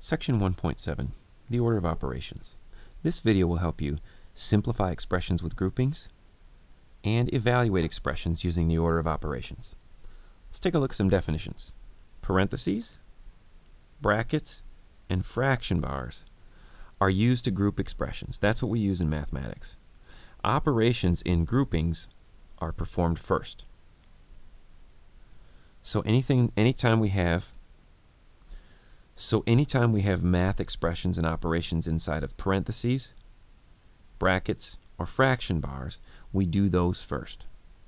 Section 1.7, the order of operations. This video will help you simplify expressions with groupings and evaluate expressions using the order of operations. Let's take a look at some definitions. Parentheses, brackets, and fraction bars are used to group expressions. That's what we use in mathematics. Operations in groupings are performed first. So anytime we have math expressions and operations inside of parentheses, brackets, or fraction bars, we do those first.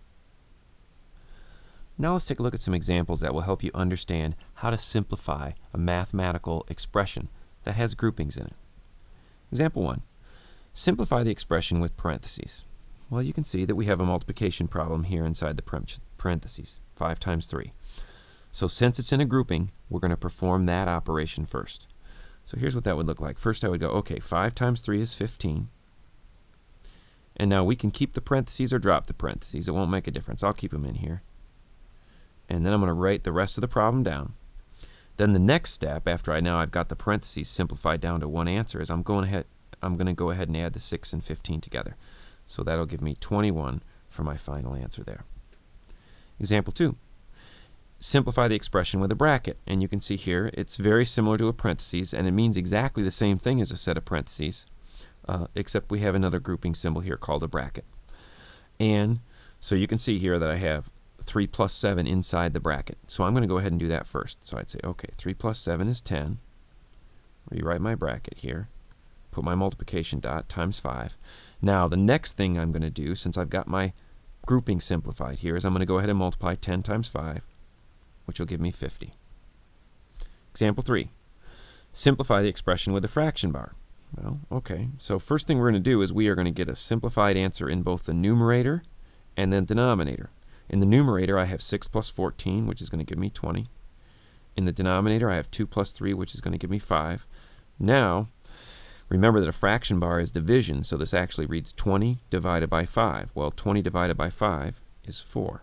Now let's take a look at some examples that will help you understand how to simplify a mathematical expression that has groupings in it. Example 1. Simplify the expression with parentheses. Well, you can see that we have a multiplication problem here inside the parentheses, 5 times 3. So since it's in a grouping, we're going to perform that operation first. So here's what that would look like. First I would go, okay, 5 times 3 is 15. And now we can keep the parentheses or drop the parentheses. It won't make a difference. I'll keep them in here. And then I'm going to write the rest of the problem down. Then the next step, after I've got the parentheses simplified down to one answer, is I'm going to go ahead and add the 6 and 15 together. So that'll give me 21 for my final answer there. Example 2. Simplify the expression with a bracket. And you can see here it's very similar to a parentheses, and it means exactly the same thing as a set of parentheses, except we have another grouping symbol here called a bracket. And so you can see here that I have 3 plus 7 inside the bracket. So I'm going to go ahead and do that first. So I'd say, okay, 3 plus 7 is 10. Rewrite my bracket here. Put my multiplication dot times 5. Now the next thing I'm going to do, since I've got my grouping simplified here, is I'm going to go ahead and multiply 10 times 5, which will give me 50. Example 3. Simplify the expression with a fraction bar. Well, okay, so first thing we're going to do is we are going to get a simplified answer in both the numerator and the denominator. In the numerator, I have 6 plus 14, which is going to give me 20. In the denominator, I have 2 plus 3, which is going to give me 5. Now, remember that a fraction bar is division, so this actually reads 20 divided by 5. Well, 20 divided by 5 is 4.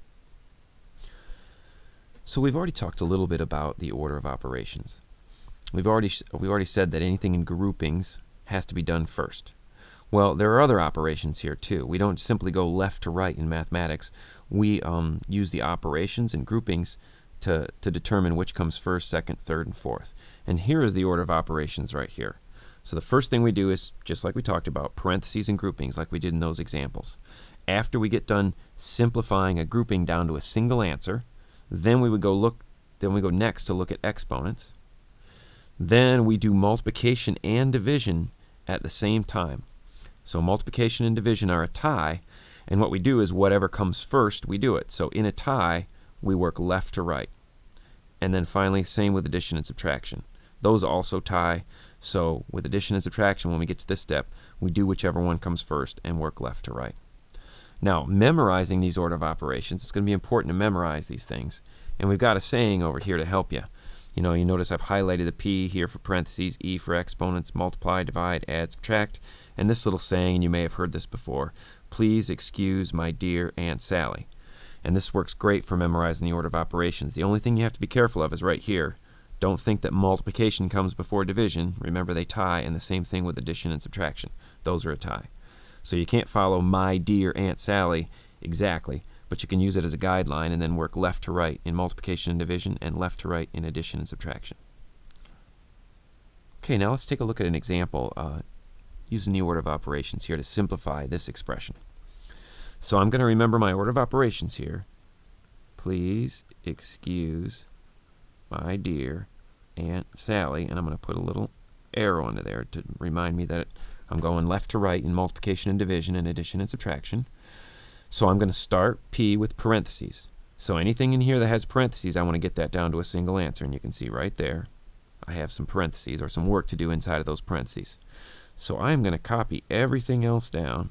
So we've already talked a little bit about the order of operations. We've already said that anything in groupings has to be done first. Well, there are other operations here too. We don't simply go left to right in mathematics. We use the operations and groupings to determine which comes first, second, third, and fourth. And here is the order of operations right here. So the first thing we do is, just like we talked about, parentheses and groupings like we did in those examples. After we get done simplifying a grouping down to a single answer, then we go next to look at exponents. Then we do multiplication and division at the same time. So multiplication and division are a tie, and what we do is whatever comes first, we do it. So in a tie, we work left to right. And then finally, same with addition and subtraction. Those also tie, so with addition and subtraction, when we get to this step, we do whichever one comes first and work left to right. Now, memorizing these order of operations, it's going to be important to memorize these things. And we've got a saying over here to help you. You notice I've highlighted the P here for parentheses, E for exponents, multiply, divide, add, subtract. And this little saying, and you may have heard this before, please excuse my dear Aunt Sally. And this works great for memorizing the order of operations. The only thing you have to be careful of is right here. Don't think that multiplication comes before division. Remember, they tie, and the same thing with addition and subtraction. Those are a tie. So you can't follow my dear Aunt Sally exactly, but you can use it as a guideline and then work left to right in multiplication and division and left to right in addition and subtraction. Okay, now let's take a look at an example using the order of operations here to simplify this expression. So I'm going to remember my order of operations here. Please excuse my dear Aunt Sally, and I'm going to put a little arrow under there to remind me that I'm going left to right in multiplication and division and addition and subtraction. So I'm going to start P with parentheses. So anything in here that has parentheses, I want to get that down to a single answer, and you can see right there I have some parentheses or some work to do inside of those parentheses. So I'm going to copy everything else down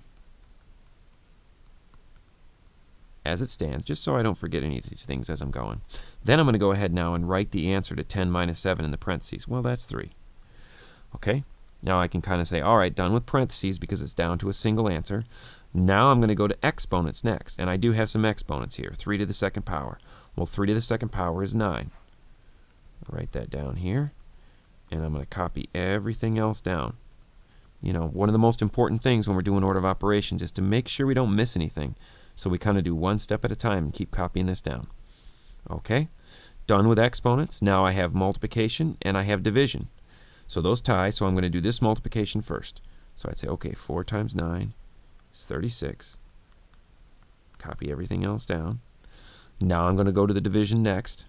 as it stands, just so I don't forget any of these things as I'm going. Then I'm going to go ahead now and write the answer to 10 minus 7 in the parentheses. Well, that's 3. Okay, now I can kind of say, all right, done with parentheses because it's down to a single answer. Now I'm going to go to exponents next, and I do have some exponents here. 3 to the second power. Well, 3 to the second power is 9. I'll write that down here. and I'm going to copy everything else down. You know, one of the most important things when we're doing order of operations is to make sure we don't miss anything. So we kind of do one step at a time and keep copying this down. Okay, done with exponents. Now I have multiplication and I have division. So those tie, so I'm going to do this multiplication first. So I'd say, okay, 4 times 9 is 36. Copy everything else down. Now I'm going to go to the division next.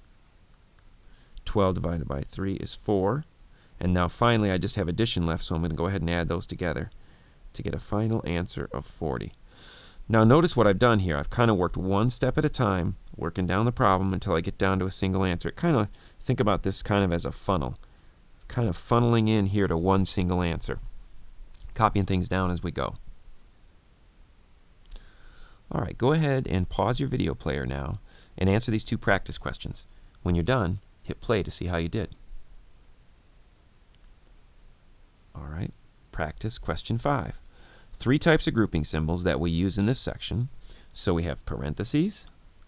12 divided by 3 is 4. And now finally I just have addition left, so I'm going to go ahead and add those together to get a final answer of 40. Now notice what I've done here. I've kind of worked one step at a time, working down the problem until I get down to a single answer. Kind of think about this kind of as a funnel. It's kind of funneling in here to one single answer. Copying things down as we go. Alright, go ahead and pause your video player now and answer these 2 practice questions. When you're done, hit play to see how you did. Alright, practice question 5. 3 types of grouping symbols that we use in this section. So we have parentheses,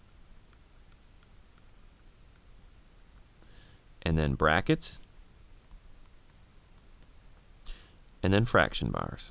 and then brackets, and then fraction bars.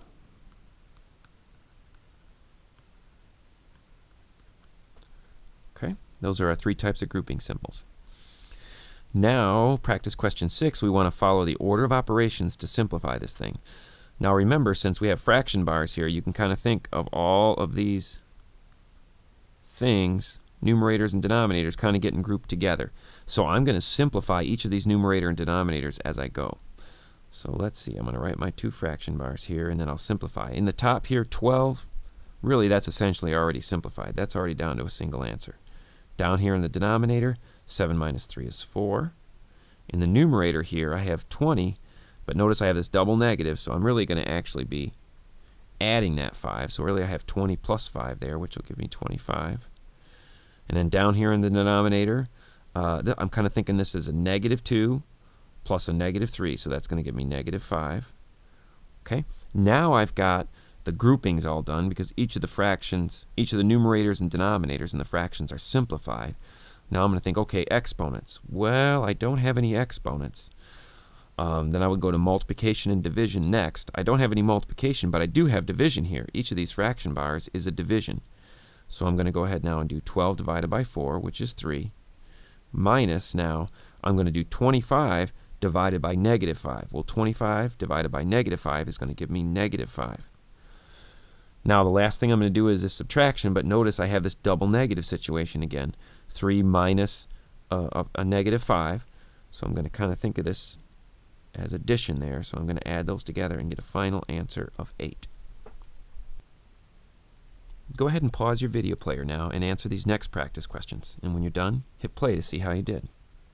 Okay, those are our 3 types of grouping symbols. Now, practice question 6, we want to follow the order of operations to simplify this thing. Now remember, since we have fraction bars here, you can kind of think of all of these things, numerators and denominators, kind of getting grouped together. So I'm going to simplify each of these numerator and denominators as I go. So let's see, I'm going to write my 2 fraction bars here, and then I'll simplify. In the top here, 12, really that's essentially already simplified. That's already down to a single answer. Down here in the denominator, 7 minus 3 is 4. In the numerator here, I have 20, but notice I have this double negative, so I'm really going to actually be adding that 5. So really I have 20 plus 5 there, which will give me 25. And then down here in the denominator, I'm kind of thinking this is a negative 2 plus a negative 3, so that's going to give me negative 5. Okay, now I've got the groupings all done because each of the fractions, each of the numerators and denominators in the fractions are simplified. Now I'm going to think, okay, exponents. Well, I don't have any exponents. Then I would go to multiplication and division next. I don't have any multiplication, but I do have division here. Each of these fraction bars is a division. So I'm going to go ahead now and do 12 divided by 4, which is 3, minus now I'm going to do 25 divided by negative 5. Well, 25 divided by negative 5 is going to give me negative 5. Now the last thing I'm going to do is this subtraction, but notice I have this double negative situation again. 3 minus a negative 5. So I'm going to kind of think of this as addition there. So I'm going to add those together and get a final answer of 8. Go ahead and pause your video player now and answer these next practice questions. And when you're done, hit play to see how you did.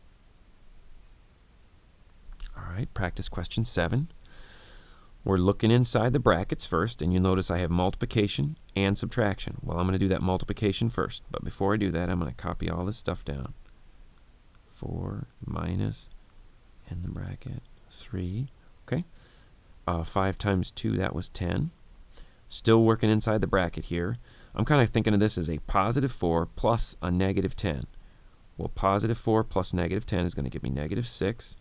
Alright, practice question 7. We're looking inside the brackets first, and you'll notice I have multiplication and subtraction. Well, I'm going to do that multiplication first, but before I do that, I'm going to copy all this stuff down. 4 minus, in the bracket, 3. Okay, 5 times 2, that was 10. Still working inside the bracket here. I'm kind of thinking of this as a positive 4 plus a negative 10. Well, positive 4 plus negative 10 is going to give me negative 6.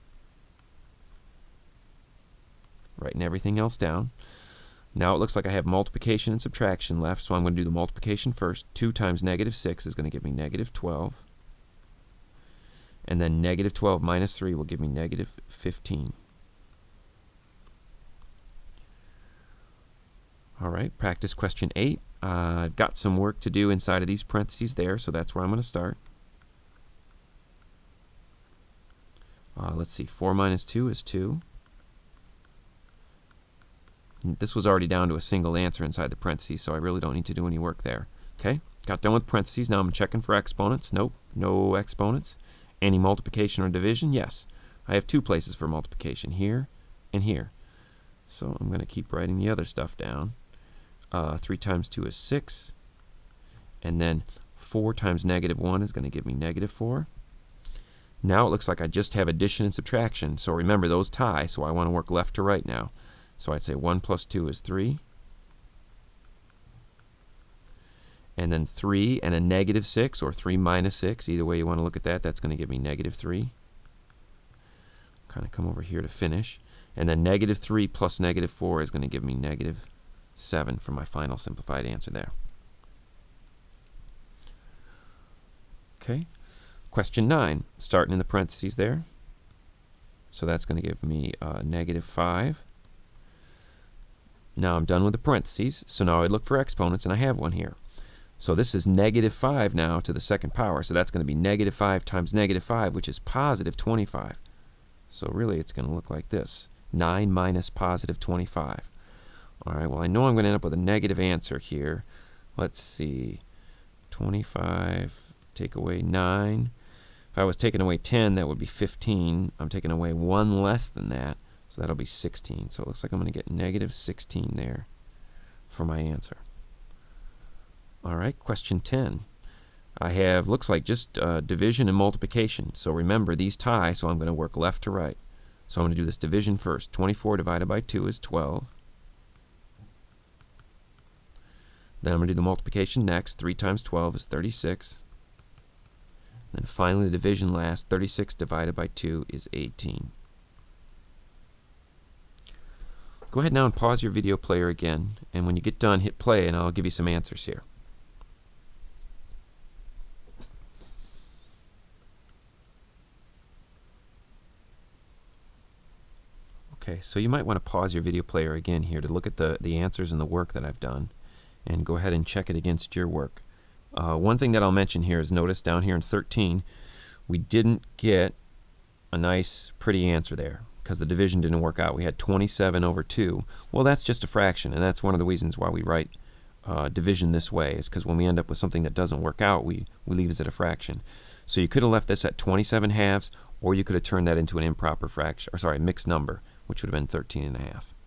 Writing everything else down. Now it looks like I have multiplication and subtraction left, so I'm going to do the multiplication first. 2 times negative 6 is going to give me negative 12. And then negative 12 minus 3 will give me negative 15. Alright, practice question 8. I've got some work to do inside of these parentheses there, so that's where I'm going to start. Let's see, 4 minus 2 is 2. This was already down to a single answer inside the parentheses, so I really don't need to do any work there. Okay, got done with parentheses. Now I'm checking for exponents. Nope, no exponents. Any multiplication or division? Yes. I have 2 places for multiplication, here and here. So I'm going to keep writing the other stuff down. 3 times 2 is 6. And then 4 times negative 1 is going to give me negative 4. Now it looks like I just have addition and subtraction. So remember, those tie, so I want to work left to right now. So I'd say 1 plus 2 is 3. And then 3 and a negative 6, or 3 minus 6, either way you want to look at that, that's going to give me negative 3. kind of come over here to finish. And then negative 3 plus negative 4 is going to give me negative 7 for my final simplified answer there. Okay. Question 9, starting in the parentheses there. So that's going to give me negative 5. Now I'm done with the parentheses, so now I look for exponents, and I have one here. So this is negative 5 now to the second power, so that's going to be negative 5 times negative 5, which is positive 25. So really it's going to look like this, 9 minus positive 25. All right, well I know I'm going to end up with a negative answer here. Let's see, 25, take away 9. If I was taking away 10, that would be 15. I'm taking away 1 less than that, so that'll be 16. So it looks like I'm going to get negative 16 there for my answer. All right, question 10. I have, looks like just division and multiplication. So remember, these tie, so I'm going to work left to right. So I'm going to do this division first. 24 divided by 2 is 12. Then I'm going to do the multiplication next. 3 times 12 is 36. Then finally the division last. 36 divided by 2 is 18. Go ahead now and pause your video player again, and when you get done, hit play and I'll give you some answers here. Okay, so you might want to pause your video player again here to look at the answers and the work that I've done, and go ahead and check it against your work. One thing that I'll mention here is, notice down here in 13, we didn't get a nice, pretty answer there because the division didn't work out. We had 27 over 2. Well, that's just a fraction, and that's one of the reasons why we write division this way, is because when we end up with something that doesn't work out, we leave it at a fraction. So you could have left this at 27 halves, or you could have turned that into an improper fraction, or sorry, mixed number, which would have been 13 and a half.